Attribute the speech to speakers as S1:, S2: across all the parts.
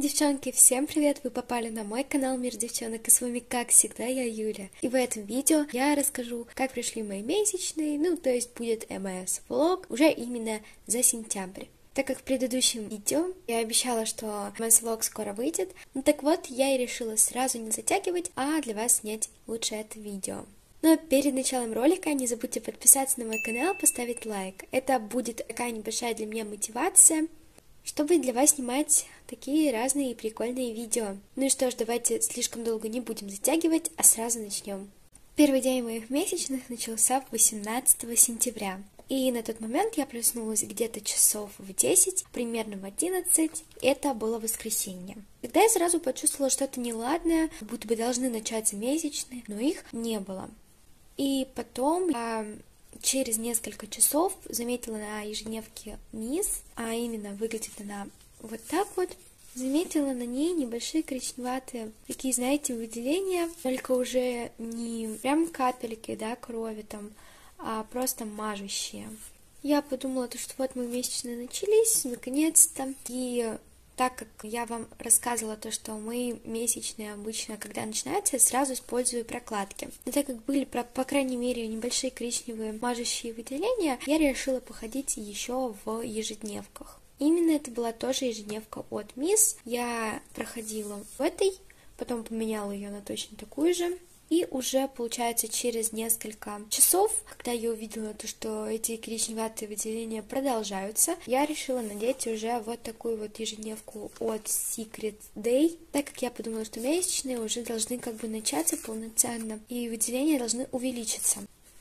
S1: Девчонки, всем привет! Вы попали на мой канал Мир Девчонок, и с вами, как всегда, я Юля. И в этом видео я расскажу, как прошли мои месячные, то есть будет МС-влог уже именно за сентябрь. Так как в предыдущем видео я обещала, что МС-влог скоро выйдет, так вот, я и решила сразу не затягивать, а для вас снять лучше это видео. Но перед началом ролика не забудьте подписаться на мой канал, поставить лайк. Это будет такая небольшая для меня мотивация, чтобы для вас снимать такие разные и прикольные видео. Ну и что ж, давайте слишком долго не будем затягивать, а сразу начнем. Первый день моих месячных начался 18 сентября. И на тот момент я проснулась где-то часов в 10, примерно в 11. Это было воскресенье. Тогда я сразу почувствовала что-то неладное, будто бы должны начаться месячные, но их не было. И потом я через несколько часов заметила на ежедневке мисс, а именно выглядит она вот так вот, заметила на ней небольшие коричневатые, такие, знаете, выделения, только уже не прям капельки, да, крови там, а просто мажущие. Я подумала, что вот мои месячные начались, наконец-то, и так как я вам рассказывала что мои месячные обычно, когда начинаются, я сразу использую прокладки. Но так как были, по крайней мере, небольшие коричневые мажущие выделения, я решила походить еще в ежедневках. Именно это была тоже ежедневка от Мисс. Я проходила в этой, потом поменяла ее на точно такую же. И уже, получается, через несколько часов, когда я увидела что эти коричневатые выделения продолжаются, я решила надеть уже вот такую вот ежедневку от Secret Day, так как я подумала, что месячные уже должны начаться полноценно, и выделения должны увеличиться.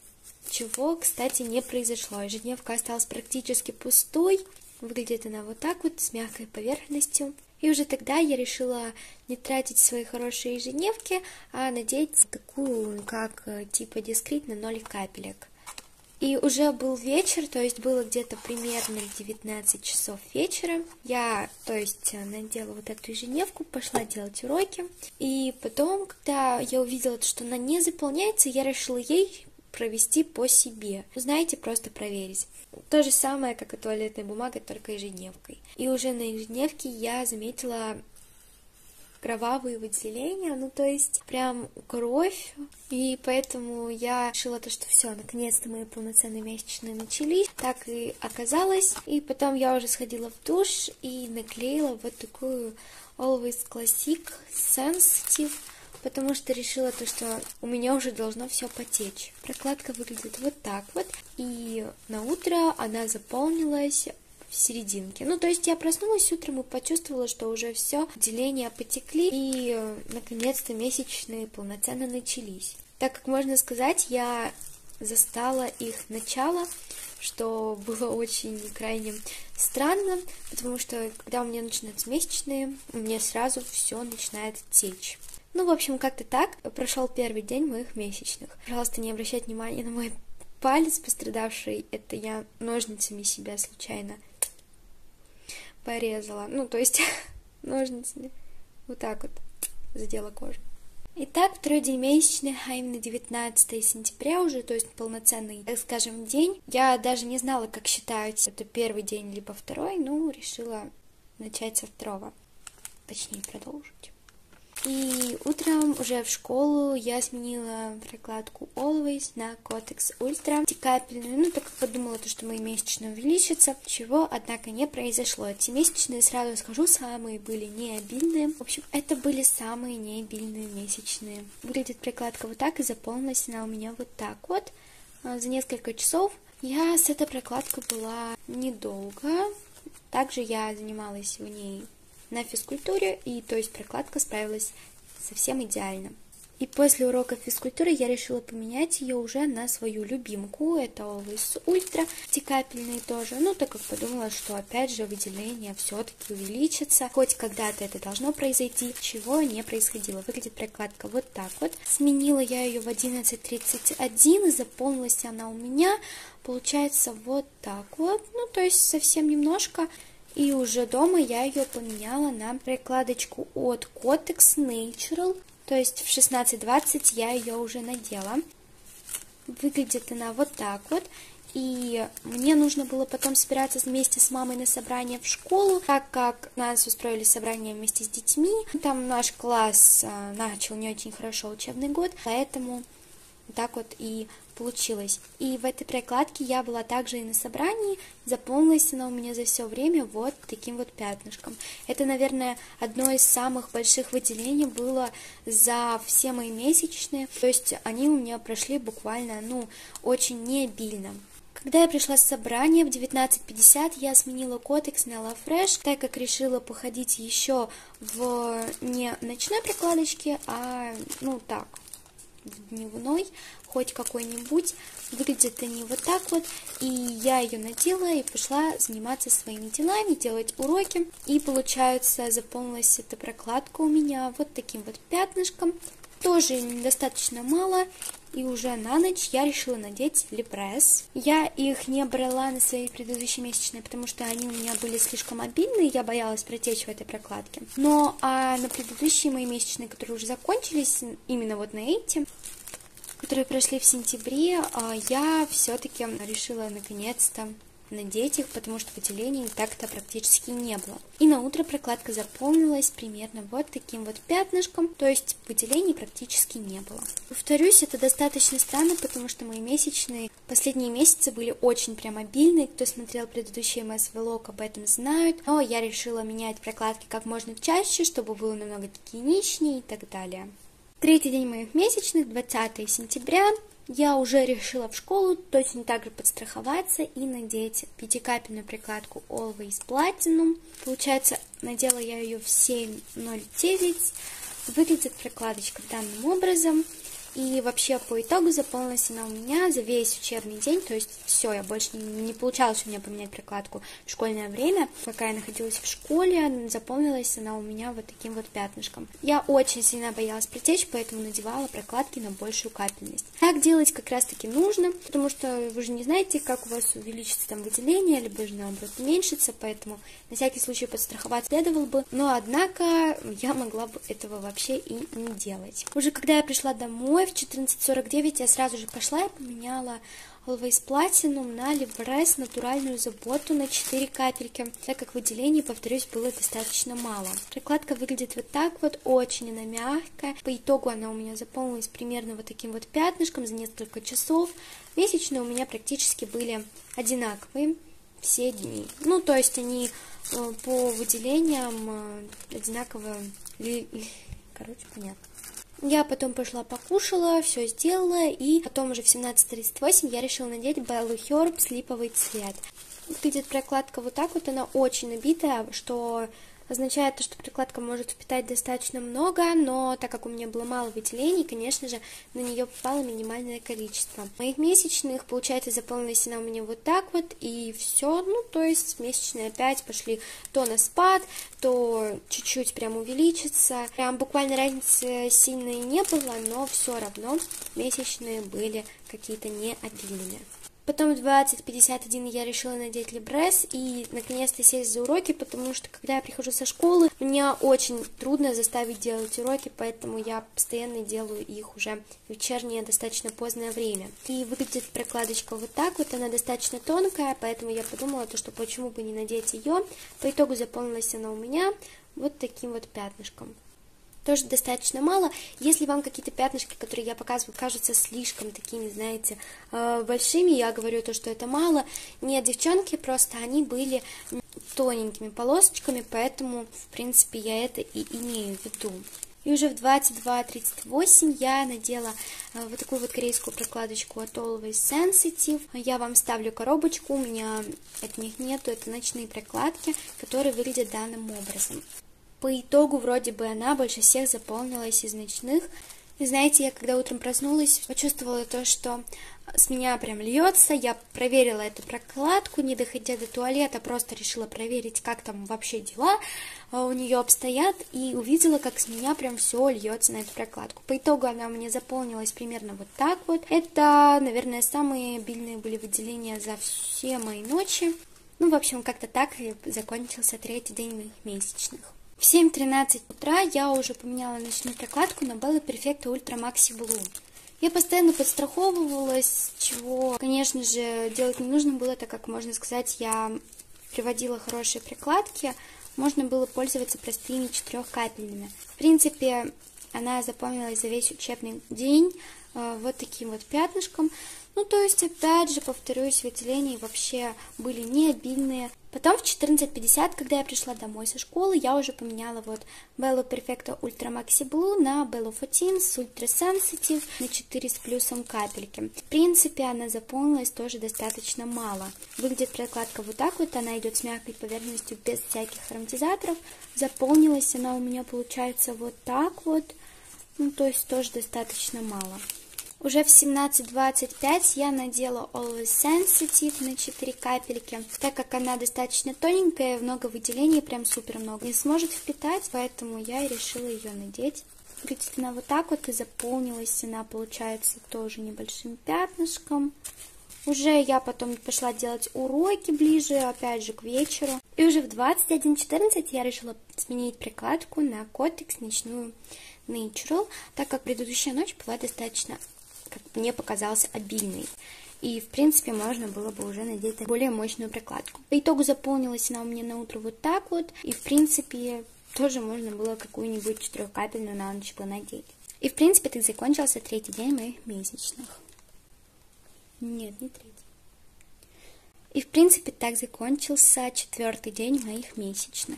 S1: Чего, кстати, не произошло. Ежедневка осталась практически пустой, выглядит она вот так вот, с мягкой поверхностью. И уже тогда я решила не тратить свои хорошие ежедневки, а надеть такую, как типа дискрет на 0 капелек. И уже был вечер, то есть было где-то примерно 19 часов вечера. Я, надела вот эту ежедневку, пошла делать уроки. И потом, когда я увидела, что она не заполняется, я решила ей провести по себе. Знаете, просто проверить. То же самое, как и туалетная бумага, только ежедневкой. И уже на ежедневке я заметила кровавые выделения, прям кровь. И поэтому я решила что все, наконец-то мои полноценные месячные начались. Так и оказалось. И потом я уже сходила в душ и наклеила вот такую Always Classic Sensitive, потому что решила что у меня уже должно все потечь. Прокладка выглядит вот так вот, и на утро она заполнилась в серединке. Я проснулась утром и почувствовала, что уже все, выделения потекли, и наконец-то месячные полноценно начались. Так как можно сказать, я застала их начало, что было очень крайне странно, потому что когда у меня начинаются месячные, у меня сразу все начинает течь. В общем, как-то так прошел первый день моих месячных. Пожалуйста, не обращайте внимания на мой палец пострадавший. Это я ножницами себя случайно порезала. Ножницами. Вот так вот задела кожу. Итак, второй день месячных, а именно 19 сентября уже, то есть полноценный, так скажем, день. Я даже не знала, как считать, это первый день либо второй, решила начать со второго. Точнее, продолжить. И утром уже в школу я сменила прокладку Always на Kotex Ultra капельную, так как подумала, что мои месячные увеличатся, чего, однако, не произошло. Эти месячные, сразу скажу, самые были необильные. В общем, это были самые необильные месячные. Выглядит прокладка вот так, и заполнилась она у меня вот так вот. За несколько часов я с этой прокладкой была недолго. Также я занималась в ней на физкультуре, и прокладка справилась совсем идеально. И после урока физкультуры я решила поменять ее уже на свою любимку, это Always Ultra, капельные тоже, так как подумала, что опять же выделение все-таки увеличится, хоть когда-то это должно произойти, чего не происходило. Выглядит прокладка вот так вот. Сменила я ее в 11:31, и заполнилась она у меня, получается, вот так вот, совсем немножко. И уже дома я ее поменяла на прикладочку от Kotex Natural, то есть в 16:20 я ее уже надела. Выглядит она вот так вот. И мне нужно было потом собираться вместе с мамой на собрание в школу, так как нас устроили собрание вместе с детьми. Там наш класс начал не очень хорошо учебный год, поэтому так вот и получилось. И в этой прокладке я была также и на собрании, заполнилась она у меня за все время вот таким вот пятнышком. Это, наверное, одно из самых больших выделений было за все мои месячные, то есть они у меня прошли буквально, очень необильно. Когда я пришла с собрания в 19:50, я сменила котекс на La Fresh, так как решила походить еще в не ночной прикладочке, а так, в дневной, хоть какой-нибудь. Выглядят они вот так вот, и я ее надела и пошла заниматься своими делами, делать уроки. И получается, заполнилась эта прокладка у меня вот таким вот пятнышком, тоже недостаточно мало. И уже на ночь я решила надеть Libresse. Я их не брала на свои предыдущие месячные, потому что они у меня были слишком обильные, я боялась протечь в этой прокладке. Но на предыдущие мои месячные, которые уже закончились, именно вот на эти, которые прошли в сентябре, я все-таки решила наконец-то надеть их, потому что выделений так-то практически не было. И на утро прокладка заполнилась примерно вот таким вот пятнышком, то есть выделений практически не было. Повторюсь, это достаточно странно, потому что мои месячные последние месяцы были очень прям обильные. Кто смотрел предыдущий МС-влог, об этом знают. Но я решила менять прокладки как можно чаще, чтобы было намного гигиеничнее и так далее. Третий день моих месячных, 20 сентября. Я уже решила в школу точно так же подстраховаться и надеть 5-капельную прикладку Always Platinum. Получается, надела я ее в 7:09. Выглядит прикладочка данным образом. И вообще по итогу заполнилась она у меня за весь учебный день, то есть все, я больше не получалось у меня поменять прикладку в школьное время. Пока я находилась в школе, заполнилась она у меня вот таким вот пятнышком. Я очень сильно боялась протечь, поэтому надевала прокладки на большую капельность. Так делать как раз таки нужно, потому что вы же не знаете, как у вас увеличится там выделение, либо же наоборот уменьшится, поэтому на всякий случай подстраховать следовало бы, но однако я могла бы этого вообще и не делать. Уже когда я пришла домой, в 14:49 я сразу же пошла и поменяла Always Platinum на Libresse натуральную заботу на 4 капельки, так как выделений, повторюсь, было достаточно мало. Прикладка выглядит вот так вот, очень она мягкая. По итогу она у меня заполнилась примерно вот таким вот пятнышком за несколько часов. Месячные у меня практически были одинаковые все дни. То есть они по выделениям одинаково, понятно. Я потом пошла покушала, все сделала, и потом уже в 17:38 я решила надеть Bello Herbs липовый цвет. Выглядит прокладка вот так вот, она очень набитая, что означает, что прикладка может впитать достаточно много, но так как у меня было мало выделений, конечно же, на нее попало минимальное количество. Моих месячных, получается, заполнилась она у меня вот так вот, и все, то есть месячные опять пошли то на спад, то чуть-чуть прям увеличится. Прям буквально разницы сильной не было, но все равно месячные были какие-то необильные. Потом в 20:51 я решила надеть Libresse и наконец-то сесть за уроки, потому что когда я прихожу со школы, мне очень трудно заставить делать уроки, поэтому я постоянно делаю их уже в вечернее достаточно позднее время. И выглядит прокладочка вот так вот, она достаточно тонкая, поэтому я подумала, что почему бы не надеть ее. По итогу заполнилась она у меня вот таким вот пятнышком. Тоже достаточно мало. Если вам какие-то пятнышки, которые я показываю, кажутся слишком такими, знаете, большими, я говорю что это мало. Нет, девчонки, просто они были тоненькими полосочками, поэтому, в принципе, я это и имею в виду. И уже в 22:38 я надела вот такую вот корейскую прокладочку от Always Sensitive. Я вам ставлю коробочку, у меня от них нету, это ночные прокладки, которые выглядят данным образом. По итогу вроде бы она больше всех заполнилась из ночных. И знаете, я когда утром проснулась, почувствовала то, что с меня прям льется. Я проверила эту прокладку, не доходя до туалета, просто решила проверить, как там вообще дела у нее обстоят, и увидела, как с меня прям все льется на эту прокладку. По итогу она у меня заполнилась примерно вот так вот. Это, наверное, самые обильные были выделения за все мои ночи. В общем, как-то так и закончился третий день моих месячных. В 7:13 утра я уже поменяла ночную прокладку на Bello Perfecto Ultra Maxi Blue. Я постоянно подстраховывалась, чего, конечно же, делать не нужно было, так как, можно сказать, я приводила хорошие прикладки, можно было пользоваться простыми 4-капельными. В принципе, она запомнилась за весь учебный день вот таким вот пятнышком. Ну, то есть, опять же, повторюсь, выделения вообще были не обильные. Потом в 14:50, когда я пришла домой со школы, я уже поменяла вот Bello Perfecto Ultra Maxi Blue на Bello 14 с Ultra Sensitive на 4 с плюсом капельки. В принципе, она заполнилась тоже достаточно мало. Выглядит прокладка вот так вот, она идет с мягкой поверхностью без всяких ароматизаторов. Заполнилась она у меня, получается, вот так вот, ну, то есть тоже достаточно мало. Уже в 17:25 я надела Always Sensitive на 4 капельки, так как она достаточно тоненькая, много выделений, прям супер много, не сможет впитать, поэтому я и решила ее надеть. Выглядит она вот так вот, и заполнилась она, получается, тоже небольшим пятнышком. Уже я потом пошла делать уроки ближе, опять же, к вечеру. И уже в 21:14 я решила сменить прикладку на Kotex ночную Natural, так как предыдущая ночь была достаточно, как мне показалось, обильной. И, в принципе, можно было бы уже надеть более мощную прикладку. По итогу заполнилась она у меня на утро вот так вот. И, в принципе, тоже можно было какую-нибудь 4-капельную на ночь понадеть. И, в принципе, так закончился 3-й день моих месячных. Нет, не 3-й. И, в принципе, так закончился 4-й день моих месячных.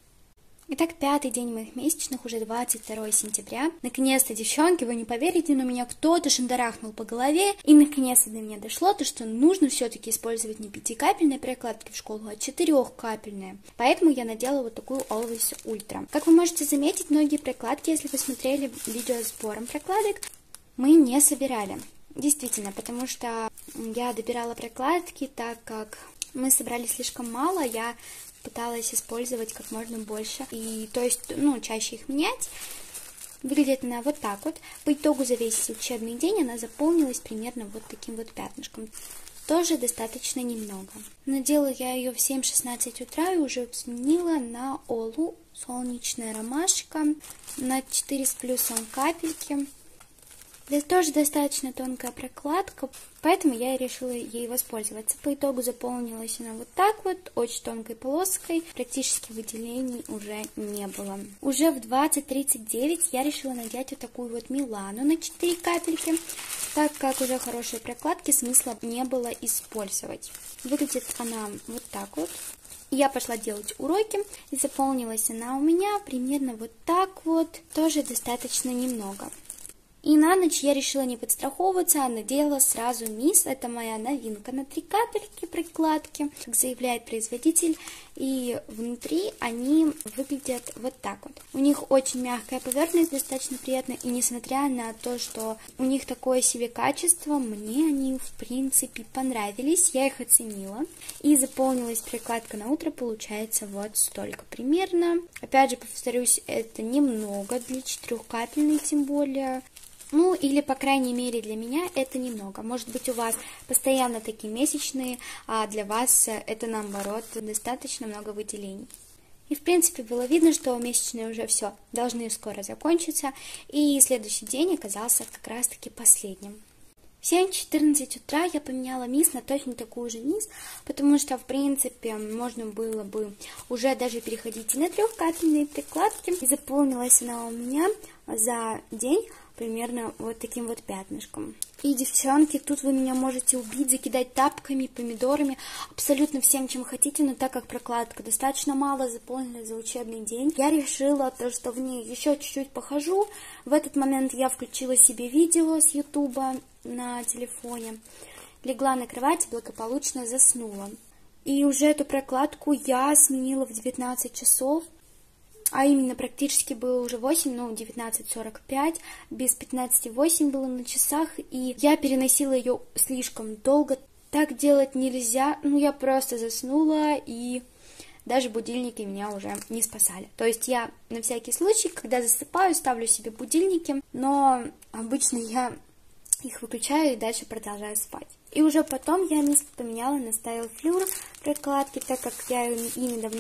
S1: Итак, 5-й день моих месячных, уже 22 сентября. Наконец-то, девчонки, вы не поверите, но меня кто-то шандарахнул по голове. И наконец-то до меня дошло то, что нужно все-таки использовать не 5-капельные прикладки в школу, а 4-капельные. Поэтому я надела вот такую Always Ultra. Как вы можете заметить, многие прикладки, если вы смотрели видео с сбором прикладок, мы не собирали. Действительно, потому что я добирала прикладки, так как мы собрали слишком мало, я пыталась использовать как можно больше, и то есть, ну, чаще их менять. Выглядит она вот так вот. По итогу за весь учебный день она заполнилась примерно вот таким вот пятнышком. Тоже достаточно немного. Надела я ее в 7:16 утра и уже сменила на Олу солнечная ромашка на 4 с плюсом капельки. Это тоже достаточно тонкая прокладка, поэтому я и решила ей воспользоваться. По итогу заполнилась она вот так вот, очень тонкой полоской, практически выделений уже не было. Уже в 20:39 я решила надеть вот такую вот Милану на 4 капельки, так как уже хорошие прокладки смысла не было использовать. Выглядит она вот так вот. Я пошла делать уроки, и заполнилась она у меня примерно вот так вот, тоже достаточно немного. И на ночь я решила не подстраховываться, а надела сразу Мисс. Это моя новинка на 3 капельки прикладки, как заявляет производитель. И внутри они выглядят вот так вот. У них очень мягкая поверхность, достаточно приятная. И несмотря на то, что у них такое себе качество, мне они в принципе понравились. Я их оценила. И заполнилась прикладка на утро, получается вот столько примерно. Опять же, повторюсь, это немного для 4-капельной, тем более. Ну, или, по крайней мере, для меня это немного. Может быть, у вас постоянно такие месячные, а для вас это, наоборот, достаточно много выделений. И, в принципе, было видно, что месячные уже все должны скоро закончиться, и следующий день оказался как раз-таки последним. В 7:14 утра я поменяла Мисс на точно такую же Мисс, потому что, в принципе, можно было бы уже даже переходить и на 3-капельные прикладки. И заполнилась она у меня за день примерно вот таким вот пятнышком. И, девчонки, тут вы меня можете убить, закидать тапками, помидорами, абсолютно всем, чем хотите, но так как прокладка достаточно мало заполнена за учебный день, я решила, то, что в ней еще чуть-чуть похожу. В этот момент я включила себе видео с ютуба на телефоне, легла на кровать и благополучно заснула. И уже эту прокладку я сменила в 19 часов, а именно практически было уже 8, ну 19:45, без 15:08 было на часах, и я переносила ее слишком долго. Так делать нельзя, ну я просто заснула, и даже будильники меня уже не спасали. То есть я на всякий случай, когда засыпаю, ставлю себе будильники, но обычно я их выключаю и дальше продолжаю спать. И уже потом я Мисс поменяла на Style Fleur прикладки, так как я ими давно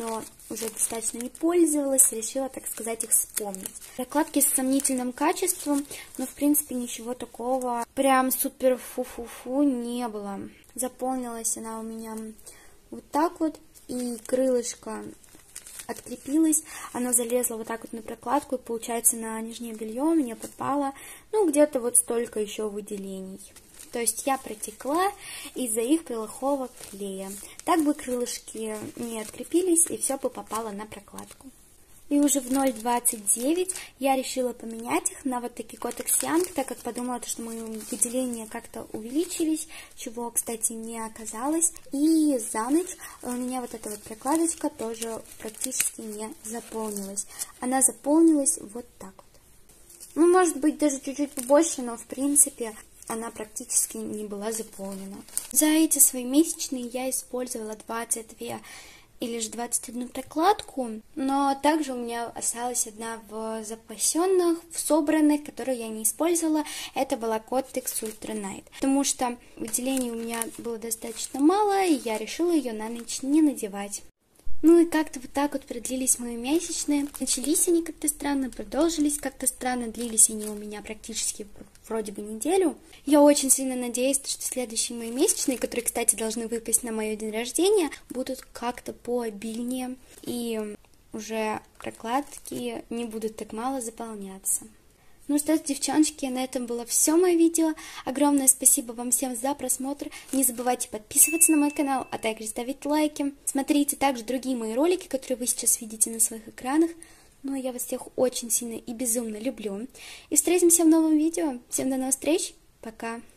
S1: уже достаточно не пользовалась, решила, так сказать, их вспомнить. Прокладки с сомнительным качеством, но, в принципе, ничего такого прям супер фу-фу-фу не было. Заполнилась она у меня вот так вот, и крылышко открепилось, оно залезло вот так вот на прокладку, и, получается, на нижнее белье мне попало, ну, где-то вот столько еще выделений. То есть я протекла из-за их плохого клея. Так бы крылышки не открепились, и все бы попало на прокладку. И уже в 0,29 я решила поменять их на вот такие Kotex Young, так как подумала, что мои выделения как-то увеличились, чего, кстати, не оказалось. И за ночь у меня вот эта вот прокладочка тоже практически не заполнилась. Она заполнилась вот так вот. Ну, может быть, даже чуть-чуть побольше, но в принципе она практически не была заполнена. За эти свои месячные я использовала 22 или же 21 прокладку, но также у меня осталась одна в запасенных, в собранных, которую я не использовала. Это была Kotex Ultra Night, потому что выделений у меня было достаточно мало, и я решила ее на ночь не надевать. Ну и как-то вот так вот продлились мои месячные. Начались они как-то странно, продолжились как-то странно, длились они у меня практически вроде бы неделю. Я очень сильно надеюсь, что следующие мои месячные, которые, кстати, должны выпасть на мое день рождения, будут как-то пообильнее, и уже прокладки не будут так мало заполняться. Ну что ж, девчоночки, на этом было все мое видео. Огромное спасибо вам всем за просмотр. Не забывайте подписываться на мой канал, а также ставить лайки. Смотрите также другие мои ролики, которые вы сейчас видите на своих экранах. Ну а я вас всех очень сильно и безумно люблю. И встретимся в новом видео. Всем до новых встреч. Пока.